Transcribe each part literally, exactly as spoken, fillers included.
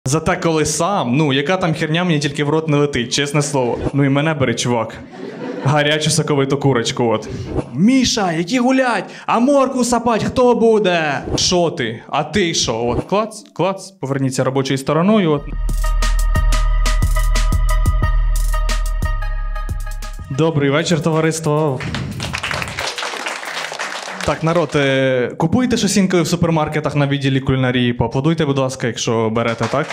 Зате коли сам, ну, яка там херня мені тільки в рот не летить, чесне слово. Ну і мене бери, чувак. Гарячу соковиту курочку, от. Міша, які гулять? А моркву сапать хто буде? Шо ти? А ти що? От, клац, клац, поверніться робочою стороною, от. Добрий вечір, товариство. Так, народ, купуйте щось інколи в супермаркетах на відділі кулінарії, поаплодуйте, будь ласка, якщо берете, так?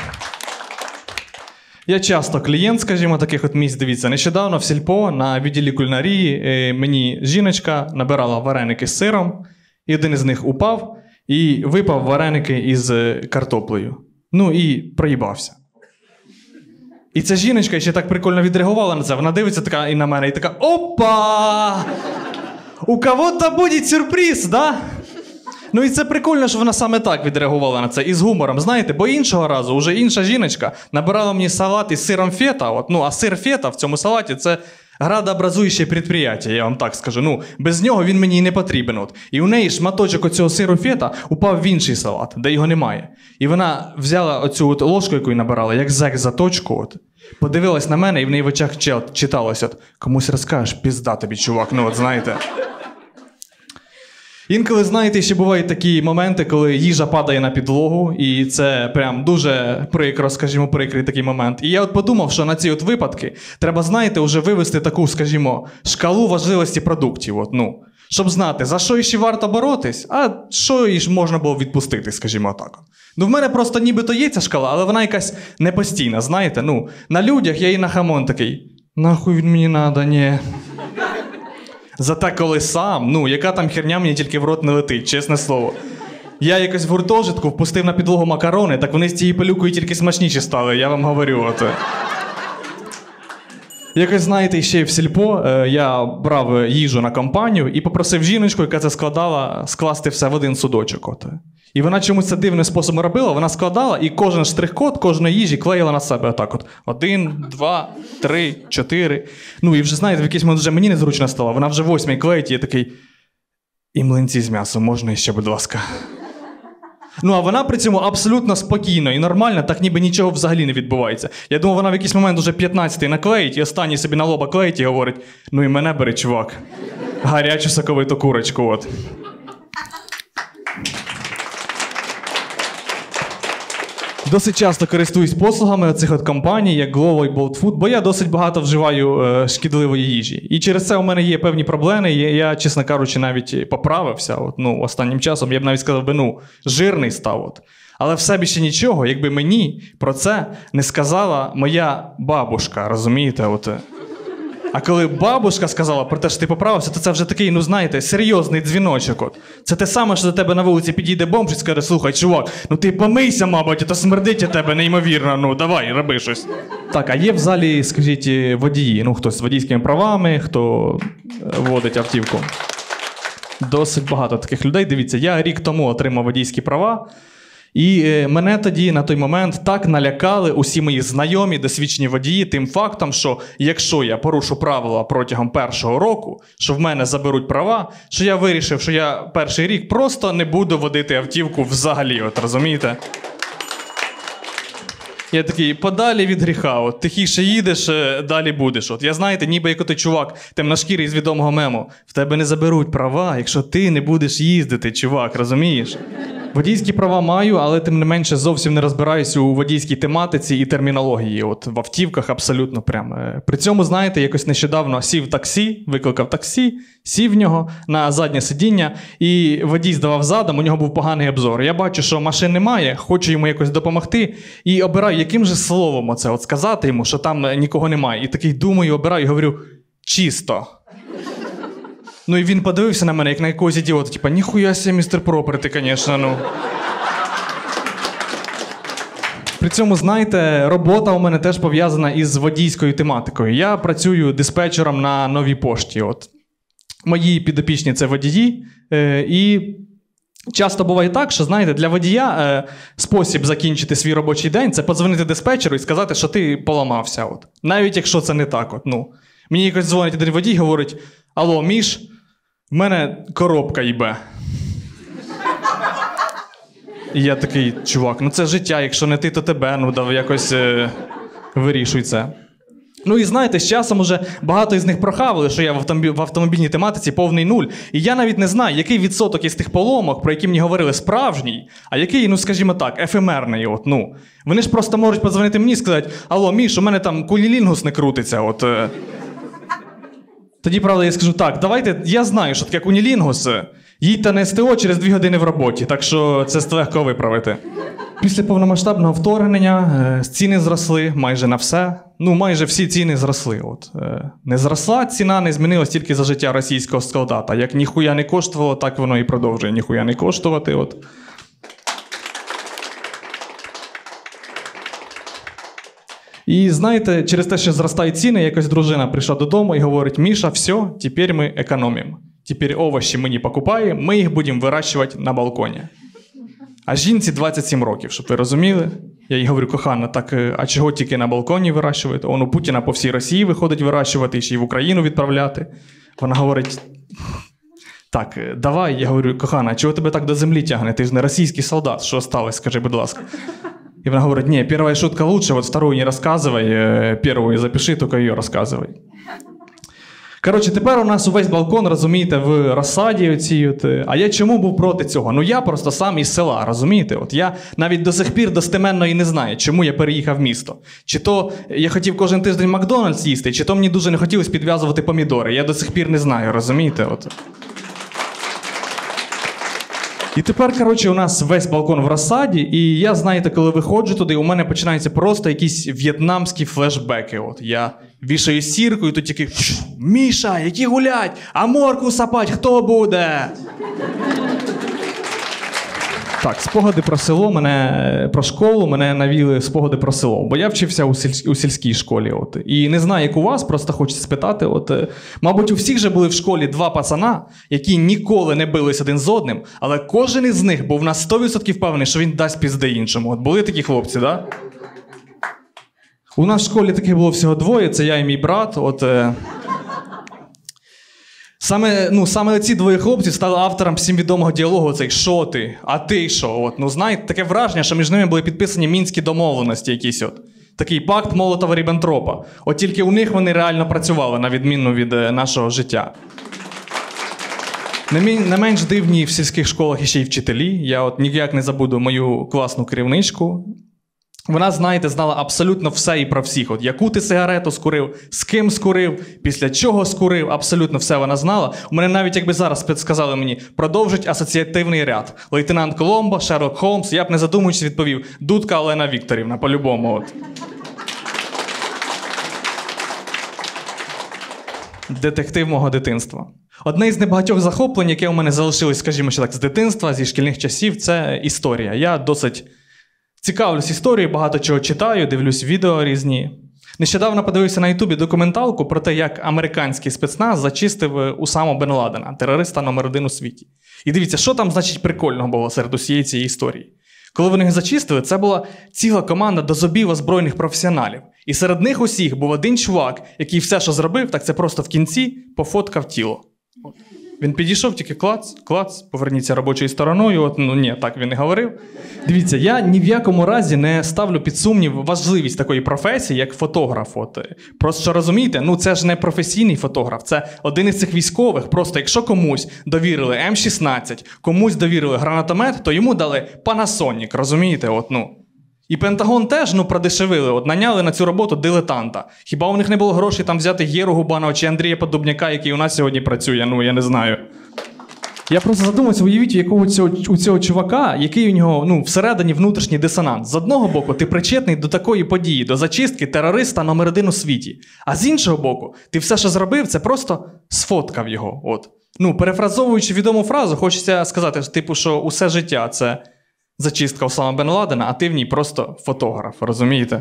Я часто клієнт, скажімо, таких от місць. Дивіться, нещодавно в сільпо на відділі кулінарії мені жіночка набирала вареники з сиром, і один із них упав, і випав вареники із картоплею. Ну і проїбався. І ця жіночка ще так прикольно відреагувала на це. Вона дивиться така і на мене, і така: опа! У кого-то буде сюрприз, да? Ну і це прикольно, що вона саме так відреагувала на це, і з гумором, знаєте, бо іншого разу вже інша жіночка набирала мені салат із сиром фета, от, ну, а сир фета в цьому салаті – це градообразуюче підприємство, я вам так скажу. Ну, без нього він мені і не потрібен. От. І у неї шматочок оцього сиру фета упав в інший салат, де його немає. І вона взяла оцю от ложку, яку набирала, як зек за точку, от, подивилась на мене, і в неї в очах читалось: от, комусь розкажеш, пізда тобі, чувак, ну от знаєте. Інколи, знаєте, ще бувають такі моменти, коли їжа падає на підлогу, і це прям дуже прикро, скажімо, прикрий такий момент. І я от подумав, що на ці от випадки треба, знаєте, вже вивести таку, скажімо, шкалу важливості продуктів, от, ну, щоб знати, за що іще варто боротись, а що іще можна було відпустити, скажімо так. Ну, в мене просто нібито є ця шкала, але вона якась непостійна, знаєте, ну, на людях я і на хамон такий: нахуй він мені надо, ні. Зате коли сам, ну, яка там херня мені тільки в рот не летить, чесне слово. Я якось в гуртожитку впустив на підлогу макарони, так вони з цією пилюкою тільки смачніші стали, я вам говорю. От. Якось, знаєте, ще в сільпо я брав їжу на компанію і попросив жіночку, яка це складала, скласти все в один судочок. От. І вона чомусь це дивним способом робила, вона складала і кожен штрих-код кожної їжі клеїла на себе отак от. Один, два, три, чотири. Ну і вже, знаєте, в якийсь момент вже мені незручно стало. Вона вже восьмий клеїть, і я такий: і млинці з м'ясом, можна ще, будь ласка. Ну, а вона при цьому абсолютно спокійно і нормально, так ніби нічого взагалі не відбувається. Я думав, вона в якийсь момент уже п'ятнадцятий наклеїть, і останній собі на лоба клеїть і говорить: ну і мене бери, чувак. Гарячу соковиту курочку, от. Досить часто користуюсь послугами оцих от компаній, як Glovo і Bolt Food, бо я досить багато вживаю е, шкідливої їжі. І через це у мене є певні проблеми, і я, чесно кажучи, навіть поправився. От, ну, останнім часом я б навіть сказав би, ну, жирний став. От. Але все більше нічого, якби мені про це не сказала моя бабушка, розумієте? От. А коли бабушка сказала про те, що ти поправився, то це вже такий, ну знаєте, серйозний дзвіночок. От. Це те саме, що до тебе на вулиці підійде бомж і скаже: слухай, чувак, ну ти помийся, мабуть, то смердить у тебе неймовірно, ну давай, роби щось. Так, а є в залі, скажіть, водії, ну хтось з водійськими правами, хто водить автівку. Досить багато таких людей. Дивіться, я рік тому отримав водійські права. І е, мене тоді, на той момент, так налякали усі мої знайомі, досвідчені водії тим фактом, що якщо я порушу правила протягом першого року, що в мене заберуть права, що я вирішив, що я перший рік просто не буду водити автівку взагалі, от розумієте? Я такий: подалі від гріха, от, тихіше їдеш, далі будеш. От. Я, знаєте, ніби як той чувак темношкірий з відомого мему: в тебе не заберуть права, якщо ти не будеш їздити, чувак, розумієш? Водійські права маю, але тим не менше зовсім не розбираюся у водійській тематиці і термінології. От в автівках абсолютно прямо. При цьому, знаєте, якось нещодавно сів в таксі, викликав таксі, сів в нього на заднє сидіння, і водій здавав задом, у нього був поганий обзор. Я бачу, що машин немає, хочу йому якось допомогти, і обираю, яким же словом оце от сказати йому, що там нікого немає. І такий думаю, обираю і говорю: чисто. Ну і він подивився на мене, як на якогось ідіота, типа: ніхуя себе, містер Проперти, звісно, ну. При цьому, знаєте, робота у мене теж пов'язана із водійською тематикою. Я працюю диспетчером на Новій пошті. От. Мої підопічні – це водії, е, і часто буває так, що, знаєте, для водія е, спосіб закінчити свій робочий день – це подзвонити диспетчеру і сказати, що ти поламався. От. Навіть якщо це не так. От, ну. Мені якось дзвонить один водій, говорить: алло, Міш, в мене коробка їбе. І я такий, чувак, ну це життя, якщо не ти, то тебе, ну давай якось е, вирішуй це. Ну і знаєте, з часом уже багато із них прохавали, що я в, автомобіль, в автомобільній тематиці повний нуль. І я навіть не знаю, який відсоток із тих поломок, про які мені говорили, справжній, а який, ну скажімо так, ефемерний. От, ну. Вони ж просто можуть подзвонити мені і сказати, алло, Міш, у мене там кунілінгус не крутиться. От. Тоді, правда, я скажу, так, давайте, я знаю, що таке кунілінгус. Їдьте на ес те о через дві години в роботі, так що це легко виправити. Після повномасштабного вторгнення ціни зросли майже на все. Ну, майже всі ціни зросли. От. Не зросла ціна, не змінилась тільки за життя російського солдата. Як ніхуя не коштувало, так воно і продовжує ніхуя не коштувати. От. І знаєте, через те, що зростають ціни, якось дружина прийшла додому і говорить, Міша, все, тепер ми економимо. Тепер овочі ми не покупаємо, ми їх будемо вирощувати на балконі. А жінці двадцять сім років, щоб ви розуміли. Я їй говорю, кохана, так а чого тільки на балконі вирощувати? Он у Путіна по всій Росії виходить вирощувати, і ще й в Україну відправляти. Вона говорить, так, давай, я говорю, кохана, а чого тебе так до землі тягне? Ти ж не російський солдат, що сталося, скажи, будь ласка. І вона говорить, ні, перша шутка лучше, вот вторую не розказуй, першу запиши, тільки її розказуй. Коротше, тепер у нас увесь балкон, розумієте, в розсаді оцій от. А я чому був проти цього? Ну я просто сам із села, розумієте? От я навіть до сих пір достеменно і не знаю, чому я переїхав в місто. Чи то я хотів кожен тиждень Макдональдс їсти, чи то мені дуже не хотілося підв'язувати помідори. Я до сих пір не знаю, розумієте? От. І тепер, коротше, у нас весь балкон в розсаді, і я, знаєте, коли виходжу туди, у мене починаються просто якісь в'єтнамські флешбеки. От я вішаю сірку, і тут тільки Міша, які гулять, а моркву сапать хто буде? Так, спогади про село, мене, про школу, мене навіли спогади про село. Бо я вчився у, сіль, у сільській школі. От. І не знаю, як у вас, просто хочеться спитати. От, мабуть, у всіх же були в школі два пацана, які ніколи не бились один з одним, але кожен із них був на сто відсотків впевнений, що він дасть пізди іншому. От були такі хлопці, да? У нас в школі таких було всього двоє, це я і мій брат. От, е... Саме, ну, саме ці двоє хлопців стали автором всім відомого діалогу цей «Шо ти? А ти що?» От, ну, знаєте, таке враження, що між ними були підписані мінські домовленості якісь. От. Такий пакт Молотова-Ріббентропа. От тільки у них вони реально працювали, на відміну від е, нашого життя. Не, мі... не менш дивні в сільських школах іще й вчителі. Я от ніяк не забуду мою класну керівничку. Вона, знаєте, знала абсолютно все і про всіх. От яку ти сигарету скурив, з ким скурив, після чого скурив, абсолютно все вона знала. У мене навіть, якби зараз сказали мені, продовжить асоціативний ряд. Лейтенант Коломбо, Шерлок Холмс, я б не задумуючись відповів, Дудка Олена Вікторівна, по-любому. От. Детектив мого дитинства. Одне із небагатьох захоплень, яке у мене залишилось, скажімо, ще так, з дитинства, зі шкільних часів, це історія. Я досить цікавлюсь історією, багато чого читаю, дивлюсь відео різні. Нещодавно подивився на Ютубі документалку про те, як американський спецназ зачистив Усаму Бен Ладена, терориста номер один у світі. І дивіться, що там, значить, прикольного було серед усієї цієї історії. Коли вони їх зачистили, це була ціла команда до зубів озброєних професіоналів. І серед них усіх був один чувак, який все, що зробив, так це просто в кінці пофоткав тіло. Він підійшов, тільки клац, клац, поверніться робочою стороною. От, ну ні, так він не говорив. Дивіться, я ні в якому разі не ставлю під сумнів важливість такої професії, як фотограф. От. Просто що розумієте, ну це ж не професійний фотограф, це один із цих військових. Просто якщо комусь довірили ем шістнадцять, комусь довірили гранатомет, то йому дали Panasonic, розумієте? От, ну. І Пентагон теж, ну, продешевили, от наняли на цю роботу дилетанта. Хіба у них не було грошей там взяти Геру Губанова чи Андрія Подубняка, який у нас сьогодні працює? Ну, я не знаю. Я просто задумався, уявіть, у якого цього, у цього чувака, який у нього, ну, всередині внутрішній дисонанс. З одного боку, ти причетний до такої події, до зачистки терориста номер один у світі. А з іншого боку, ти все, що зробив, це просто сфоткав його. От. Ну, перефразовуючи відому фразу, хочеться сказати, типу, що усе життя – це зачистка Усама Бен Ладена, а ти в ній просто фотограф, розумієте?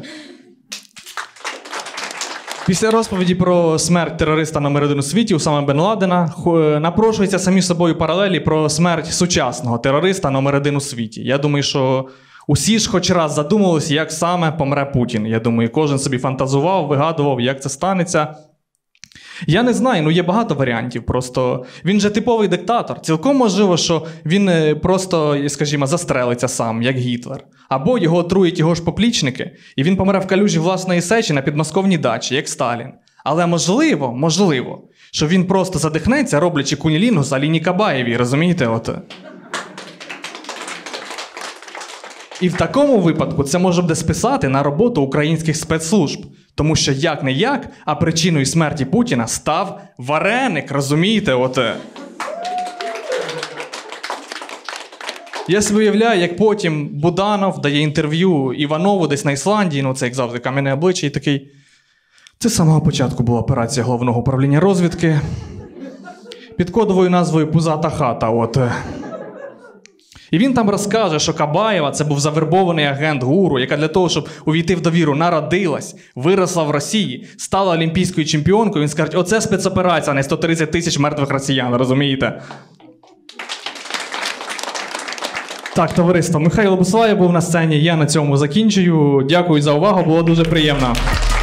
Після розповіді про смерть терориста номер один у світі Усама Бен Ладена напрошуються самі собою паралелі про смерть сучасного терориста номер один у світі. Я думаю, що усі ж хоч раз задумувалися, як саме помре Путін. Я думаю, кожен собі фантазував, вигадував, як це станеться. Я не знаю, ну є багато варіантів. Просто він же типовий диктатор. Цілком можливо, що він просто, скажімо, застрелиться сам, як Гітлер. Або його отрують його ж поплічники, і він помре в калюжі власної сечі на підмосковній дачі, як Сталін. Але можливо, можливо, що він просто задихнеться, роблячи кунілінгус Аліні Кабаєвій, розумієте? От. І в такому випадку це може буде списати на роботу українських спецслужб. Тому що як-не-як, а причиною смерті Путіна став вареник, розумієте? От. Я собі уявляю, як потім Буданов дає інтерв'ю Іванову десь на Ісландії, ну це як завжди кам'яне обличчя, і такий: це з самого початку була операція Головного управління розвідки під кодовою назвою «Пузата хата». От. І він там розкаже, що Кабаєва – це був завербований агент ГУРу, яка для того, щоб увійти в довіру, народилась, виросла в Росії, стала олімпійською чемпіонкою. Він скаже: оце спецоперація, а не сто тридцять тисяч мертвих росіян, розумієте? Так, товариство, Михайло Буслаєв був на сцені, я на цьому закінчую. Дякую за увагу, було дуже приємно.